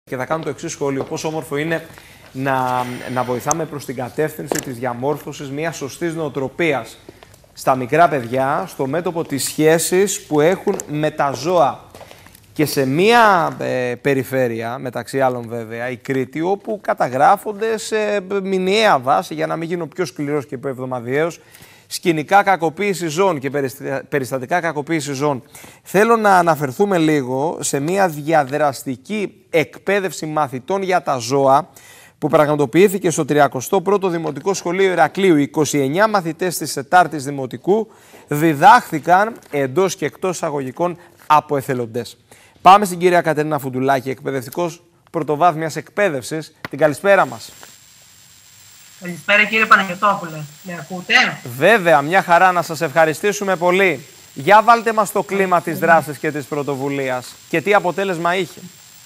Και θα κάνω το εξής σχόλιο. Πόσο όμορφο είναι να βοηθάμε προς την κατεύθυνση της διαμόρφωσης μιας σωστής νοοτροπίας στα μικρά παιδιά, στο μέτωπο της σχέσης που έχουν με τα ζώα. Και σε μία περιφέρεια, μεταξύ άλλων βέβαια, η Κρήτη, όπου καταγράφονται σε μηνιαία βάση, για να μην γίνω πιο σκληρός και πιο εβδομαδιαίος, σκηνικά κακοποίηση ζώων και περιστατικά κακοποίηση ζώων. Θέλω να αναφερθούμε λίγο σε μια διαδραστική εκπαίδευση μαθητών για τα ζώα που πραγματοποιήθηκε στο 31ο Δημοτικό Σχολείο Ηρακλείου. 29 μαθητές της 4ης Δημοτικού διδάχθηκαν εντός και εκτός εισαγωγικών από εθελοντές. Πάμε στην κυρία Κατερίνα Φουντουλάκη, εκπαιδευτικός πρωτοβάθμιας εκπαίδευσης. Την καλησπέρα μας. Καλησπέρα κύριε Παναγιωτόπουλε. Με ακούτε? Βέβαια, μια χαρά, να σας ευχαριστήσουμε πολύ. Για βάλτε μας το κλίμα της δράσης και της πρωτοβουλίας και τι αποτέλεσμα είχε.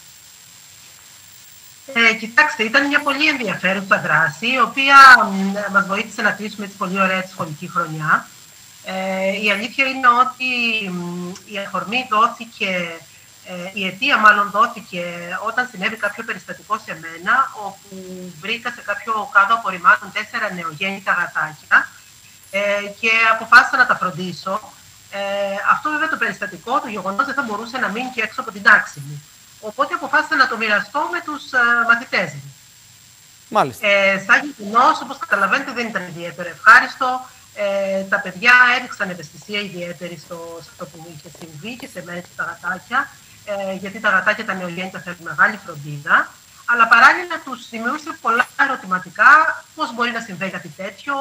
Κοιτάξτε, ήταν μια πολύ ενδιαφέρουσα δράση, η οποία μας βοήθησε να κλείσουμε έτσι πολύ ωραία τη σχολική χρονιά. Η αλήθεια είναι ότι η αφορμή δόθηκε, η αιτία μάλλον δόθηκε όταν συνέβη κάποιο περιστατικό σε μένα, όπου βρήκα σε κάποιο κάδο απορριμμάτων 4 νεογέννητα γατάκια και αποφάσισα να τα φροντίσω. Αυτό βέβαια το περιστατικό, το γεγονός, δεν θα μπορούσε να μείνει και έξω από την τάξη μου. Οπότε αποφάσισα να το μοιραστώ με τους μαθητές μου. Μάλιστα. Σαν γεγονός, όπως καταλαβαίνετε, δεν ήταν ιδιαίτερα ευχάριστο. Τα παιδιά έδειξαν ευαισθησία ιδιαίτερη σε αυτό που είχε συμβεί και σε μένα και τα γατάκια, γιατί τα γατάκια τα νεογέννητα θέλουν μεγάλη φροντίδα. Αλλά παράλληλα τους δημιούργησε πολλά ερωτηματικά, πώς μπορεί να συμβαίνει κάτι τέτοιο,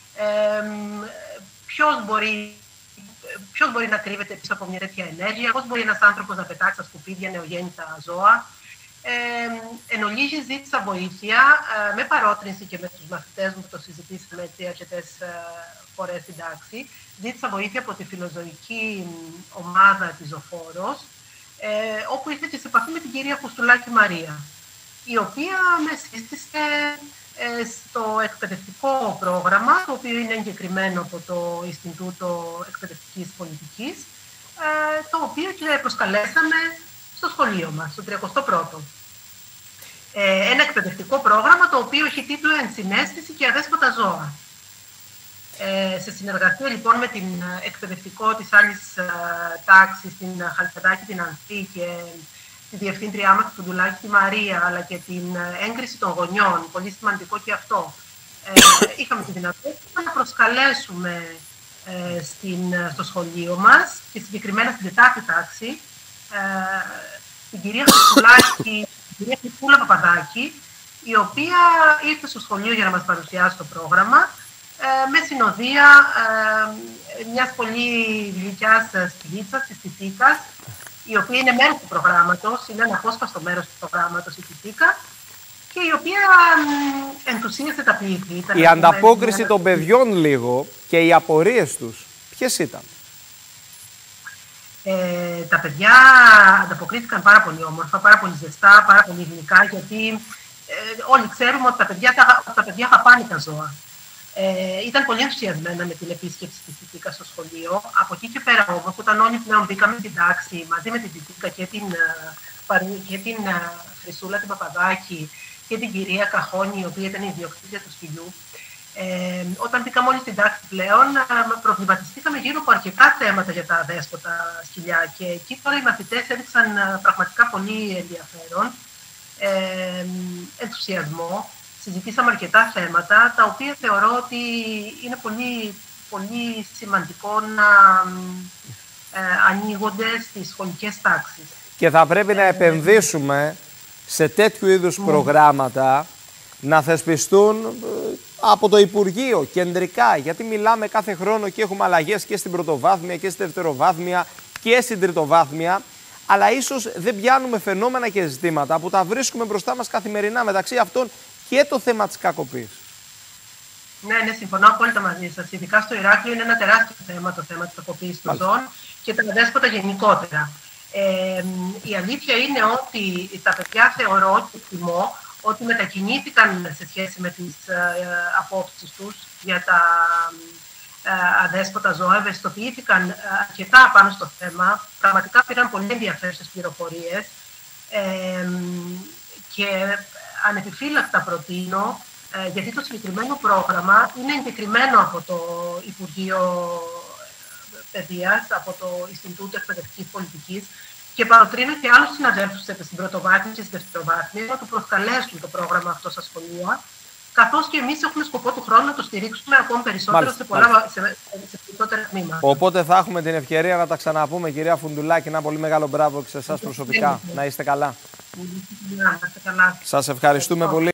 ποιος μπορεί να κρύβεται πίσω από μια τέτοια ενέργεια, πώς μπορεί ένας άνθρωπος να πετάξει στα σκουπίδια νεογέννητα ζώα. Εν ολίγη ζήτησα βοήθεια, με παρότρινση και με τους μαθητές μου που το συζητήσαμε αρκετές φορές στην τάξη. Ζήτησα βοήθεια από τη φιλοζωική ομάδα της Ζωφόρος, όπου ήρθε και σε επαφή με την κυρία Κουστουλάκη Μαρία, η οποία με σύστησε στο εκπαιδευτικό πρόγραμμα, το οποίο είναι εγκεκριμένο από το Ινστιτούτο Εκπαιδευτικής Πολιτικής, το οποίο και προσκαλέσαμε στο σχολείο μας, στο 31ο. Ένα εκπαιδευτικό πρόγραμμα το οποίο έχει τίτλο «Ενσυναίσθηση και αδέσποτα ζώα». Σε συνεργασία λοιπόν με την εκπαιδευτικό της άλλης τάξης, την Χαλκιδάκη, την Ανθή και τη διευθύντριά μας, τη Φουντουλάκη τη Μαρία, αλλά και την έγκριση των γονιών, πολύ σημαντικό και αυτό, είχαμε τη δυνατότητα να προσκαλέσουμε στο σχολείο μας και συγκεκριμένα στην 4η τάξη την κυρία Φουντουλάκη, την κυρία Φουντούλα Παπαδάκη, η οποία ήρθε στο σχολείο για να μας παρουσιάσει το πρόγραμμα με συνοδεία μιας πολύ γλυκιάς σκυλίτσας, της Τιτίκας, η οποία είναι μέρος του προγράμματος, είναι ένα απόσπαστο μέρος του προγράμματος η Τιτίκα, και η οποία ενθουσίασε τα πλήθη. Η ανταπόκριση των παιδιών λίγο και οι απορίες τους, ποιες ήταν? Τα παιδιά ανταποκρίθηκαν πάρα πολύ όμορφα, πάρα πολύ ζεστά, πάρα πολύ γλυκά, γιατί όλοι ξέρουμε ότι τα παιδιά αγαπάνε τα ζώα. Ήταν πολύ ενθουσιασμένα με την επίσκεψη της Τιτίκα στο σχολείο. Από εκεί και πέρα όμως, όταν όλοι πλέον μπήκαμε στην τάξη μαζί με την Τιτίκα και την Χρυσούλα την Παπαδάκη και την κυρία Καχώνη, η οποία ήταν η ιδιοκτήτρια του σκυλιού, όταν μπήκαμε όλοι στην τάξη πλέον, προβληματιστήκαμε γύρω από αρκετά θέματα για τα αδέσποτα σκυλιά. Και εκεί τώρα οι μαθητές έδειξαν πραγματικά πολύ ενδιαφέρον, ενθουσιασμό. Συζητήσαμε αρκετά θέματα, τα οποία θεωρώ ότι είναι πολύ, πολύ σημαντικό να ανοίγονται στις σχολικές τάξεις. Και θα πρέπει να επενδύσουμε σε τέτοιου είδους προγράμματα, να θεσπιστούν από το Υπουργείο κεντρικά, γιατί μιλάμε κάθε χρόνο και έχουμε αλλαγές και στην πρωτοβάθμια και στη δευτεροβάθμια και στην τριτοβάθμια, αλλά ίσως δεν πιάνουμε φαινόμενα και ζητήματα που τα βρίσκουμε μπροστά μας καθημερινά, μεταξύ αυτών και το θέμα της κακοποίησης. Ναι, συμφωνώ απόλυτα μαζί σας. Ειδικά στο Ηράκλειο είναι ένα τεράστιο θέμα το θέμα της κακοποίησης των ζώων και τα αδέσποτα γενικότερα. Η αλήθεια είναι ότι τα παιδιά, θεωρώ και εκτιμώ, ότι μετακινήθηκαν σε σχέση με τις απόψεις τους για τα αδέσποτα ζώα, ευαισθητοποιήθηκαν αρκετά πάνω στο θέμα, πραγματικά πήραν πολύ ενδιαφέρουσες πληροφορίες Και ανεπιφύλακτα προτείνω, γιατί το συγκεκριμένο πρόγραμμα είναι εγκεκριμένο από το Υπουργείο Παιδείας, από το Ινστιτούτο Εκπαιδευτικής Πολιτικής, και παροτρύνω και άλλους συναδέλφους στην πρωτοβάθμια και στη δευτεροβάθμια να το προσκαλέσουν το πρόγραμμα αυτό στα σχολεία, καθώς και εμείς έχουμε σκοπό του χρόνου να το στηρίξουμε ακόμη περισσότερο σε περισσότερα τμήματα. Οπότε θα έχουμε την ευκαιρία να τα ξαναπούμε, κυρία Φουντουλάκη. Ένα πολύ μεγάλο μπράβο και σε εσάς προσωπικά. Να είστε καλά. Να είστε καλά. Σας ευχαριστούμε πολύ.